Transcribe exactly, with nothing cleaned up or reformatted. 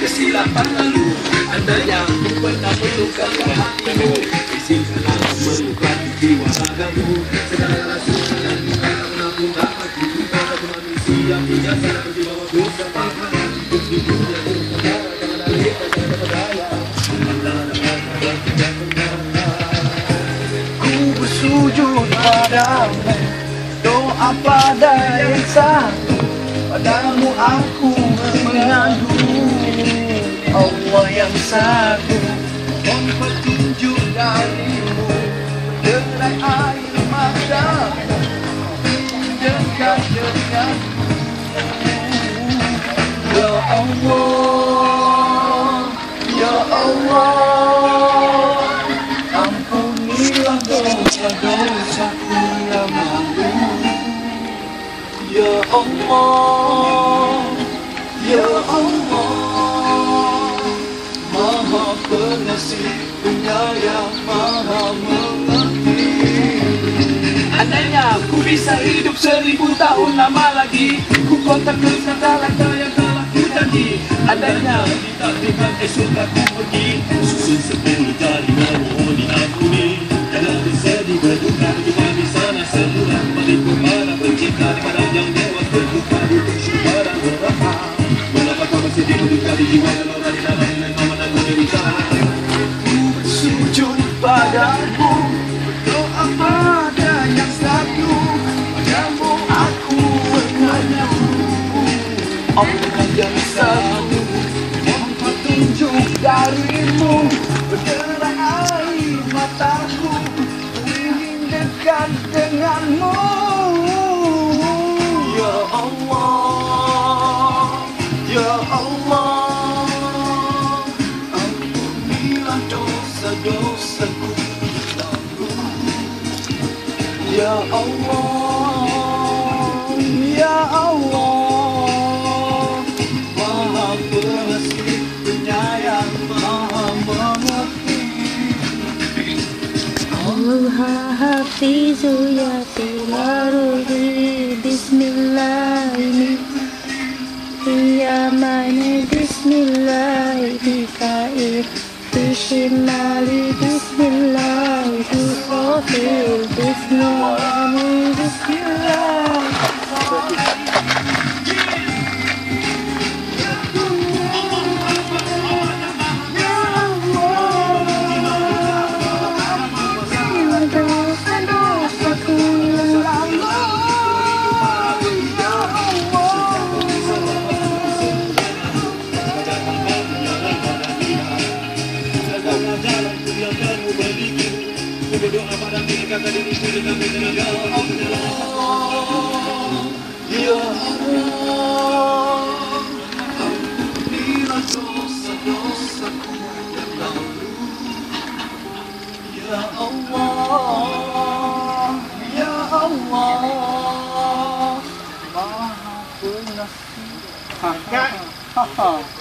kesilapan lalu. Anda yang pernah melukai hatimu, izinkanlah melukai jiwa ragamu. Segala rasa dan luka menanggung hati kita sebagai manusia biasa berjiwa bersahabat. Di dunia bersaudara jangan ada kita jangan ada berdaya. Ku bersujud padamu, doa pada yang satu, padamu aku mengadu. Allah yang satu, mohon petunjuk darimu, berderai air matamu, dekat denganmu. Ya Allah, Ya Allah, ampunilah dosa-dosaku yang lalu. Ya Allah, Ya Allah, Maha Pengasih, Penyayang, Maha Mengerti. Andainya ku bisa hidup seribu tahun lama lagi, ku kontak ke segala yang telah ku janji. Andainya ditakdirkan esok aku pergi, susun sepuluh jari mohon diampuni. Jangan bersedih berduka cuma di sana semula, balik kepada pencipta di padang yang dewa berduka untuk syukur berapa. Mengapa kau masih diduka di jiwa yang lora di dalam dan kau menanggung diri. Ku bersujud padamu, berdoa pada yang satu, padamu aku mengadu. Allah yang satu, mohon petunjuk darimu, berderai air mataku, ku ingin dekat denganmu. Ya Allah, Ya Allah, ampunilah dosa-dosaku lalu. Ya Allah, Ya Allah, Maha Pengasih, Penyayang, Maha Mengerti. Allah Hafizu ya Tilaruhi, Bismillahi Ya Mani, Bismillahi Bika'i, Bishimali, Bismillahi Bikofil, Bismillahi, Bismillahi. Berdoa pada diri kata diri sendiri kami tenaga. Ya Allah, ampunilah dosa-dosaku yang lalu. Ya Allah, Ya Allah, Maha Pengasih.